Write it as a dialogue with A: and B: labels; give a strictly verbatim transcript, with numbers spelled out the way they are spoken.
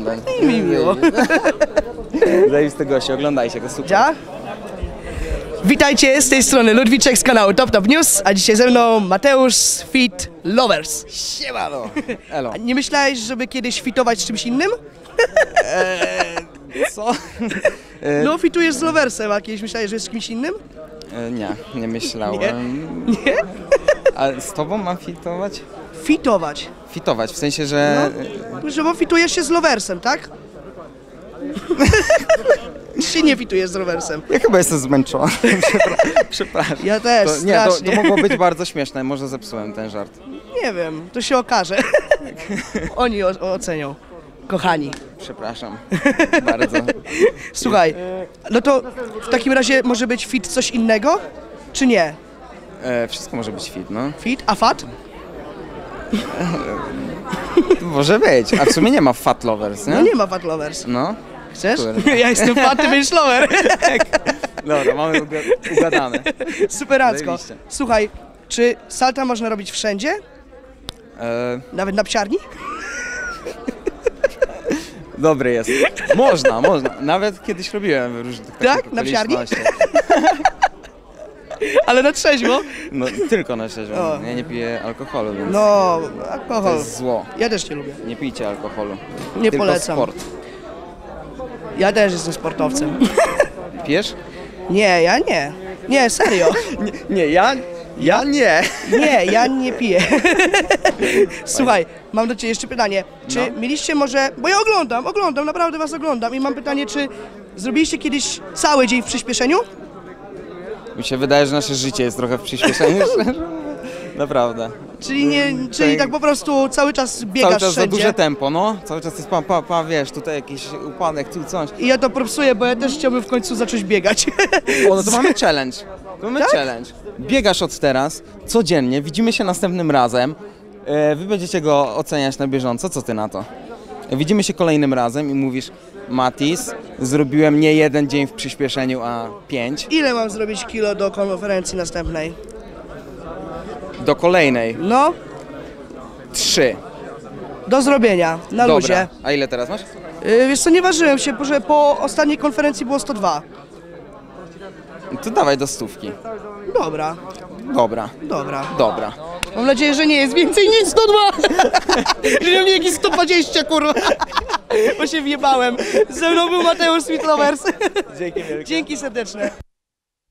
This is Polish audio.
A: I mi miło.
B: Zajebiste goście, oglądajcie go, super.
A: Ja? Witajcie, z tej strony Ludwiczek z kanału Top Top News, a dzisiaj ze mną Mateusz z Fit Lovers.
B: Siemano. Elo.
A: A nie myślałeś, żeby kiedyś fitować z czymś innym?
B: Eee, co? Eee,
A: No, fitujesz z Loversem, a kiedyś myślałeś, że jest z kimś innym?
B: e, nie, nie myślałem.
A: Nie?
B: A z tobą mam fitować?
A: Fitować.
B: Fitować, w sensie, że...
A: No, że bo fitujesz się z Loversem, tak? Czy się nie fitujesz z Loversem?
B: Ja chyba jestem zmęczony. Przepra- Przepraszam.
A: Ja też,
B: to, nie, to,
A: strasznie.
B: to mogło być bardzo śmieszne, może zepsułem ten żart.
A: Nie wiem, to się okaże. Oni o- ocenią. Kochani.
B: Przepraszam. Bardzo.
A: Słuchaj, no to w takim razie może być fit coś innego? Czy nie?
B: E, wszystko może być fit, no.
A: Fit? A fat?
B: Może być, a w sumie nie ma fat lovers, nie?
A: No nie ma fat lovers.
B: No.
A: Chcesz?
B: Kurde.
A: Ja jestem fat, ty będziesz lover.
B: Dobra, mamy uga- ugadane.
A: Superacko.
B: Zajebiście.
A: Słuchaj, czy salta można robić wszędzie?
B: E,
A: Nawet na psiarni?
B: dobry jest. Można, można. Nawet kiedyś robiłem w różnych takich
A: Tak? Na psiarni?
B: okolicznościach.
A: Ale na trzeźwo?
B: No tylko na szczerze.
A: O.
B: Ja nie piję alkoholu, więc
A: No,
B: to
A: alkohol.
B: jest zło.
A: Ja też nie lubię.
B: Nie pijcie alkoholu.
A: Nie
B: tylko
A: polecam.
B: sport.
A: Ja też jestem sportowcem.
B: Pijesz?
A: Nie, ja nie. Nie, serio.
B: Nie, nie ja, ja nie.
A: Nie, ja nie piję. Słuchaj, mam do Ciebie jeszcze pytanie. Czy
B: No.
A: mieliście może, bo ja oglądam, oglądam, naprawdę Was oglądam i mam pytanie, czy zrobiliście kiedyś cały dzień w przyspieszeniu?
B: Mi się wydaje, że nasze życie jest trochę w przyspieszeniu. Naprawdę.
A: Czyli nie, czyli tak po prostu cały czas biegasz
B: Cały czas za
A: wszędzie?
B: duże tempo, no. Cały czas jest pa, pa, pa, wiesz, tutaj jakiś upadek, tu coś.
A: I ja to propsuję, bo ja też chciałbym w końcu zacząć biegać.
B: O, no to mamy challenge. To mamy
A: Tak?
B: challenge. Biegasz od teraz, codziennie, widzimy się następnym razem. E, wy będziecie go oceniać na bieżąco, co ty na to? Widzimy się kolejnym razem i mówisz: Matis, zrobiłem nie jeden dzień w przyspieszeniu, a pięć.
A: Ile mam zrobić kilo do konferencji następnej?
B: Do kolejnej
A: No,
B: trzy.
A: do zrobienia, na
B: Dobra.
A: luzie.
B: A ile teraz masz?
A: Yy, wiesz co, nie ważyłem się, bo że po ostatniej konferencji było sto dwa.
B: To dawaj do stówki.
A: Dobra,
B: Dobra,
A: dobra.
B: dobra.
A: Mam nadzieję, że nie jest więcej niż sto dwa. Że nie jakieś sto dwadzieścia, kurwa. Bo się wjebałem. Ze mną był Mateusz z Fit Lovers.
B: Dzięki wielkie.
A: Dzięki serdeczne.